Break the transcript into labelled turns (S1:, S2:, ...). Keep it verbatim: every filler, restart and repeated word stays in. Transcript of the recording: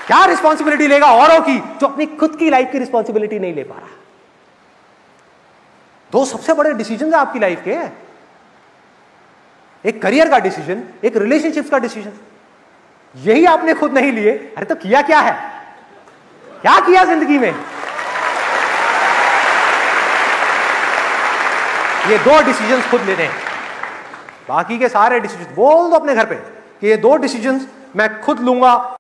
S1: क्या रिस्पॉन्सिबिलिटी लेगा औरों की जो अपनी खुद की लाइफ की रिस्पॉन्सिबिलिटी नहीं ले पा रहा? दो सबसे बड़े डिसीजन है आपकी लाइफ के, एक करियर का डिसीजन, एक रिलेशनशिप्स का डिसीजन। यही आपने खुद नहीं लिए, अरे तो किया क्या है? क्या किया जिंदगी में? ये दो डिसीजंस खुद लेने हैं। बाकी के सारे डिसीजन बोल दो अपने घर पे कि ये दो डिसीजंस मैं खुद लूंगा